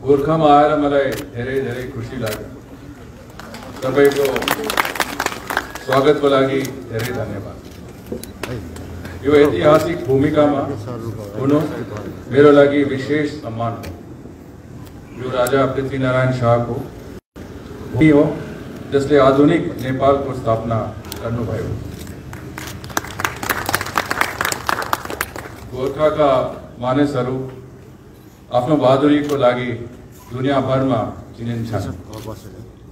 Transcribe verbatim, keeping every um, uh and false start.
गोरखामा आएर मलाई धेरै धेरै खुसी लाग्यो। तपाईको स्वागतको लागि धेरै धन्यवाद। यो ऐतिहासिक भूमिकामा हुनु मेरो लागि विशेष सम्मान हो। यो राजा पृथ्वीनारायण शाहको भूमि हो जसले आधुनिक नेपालको स्थापना गर्नुभयो। गोरखाका मानिसहरू आफ्नो बहादुरीको लागि दुनियाभरमा चिनिन्छन्।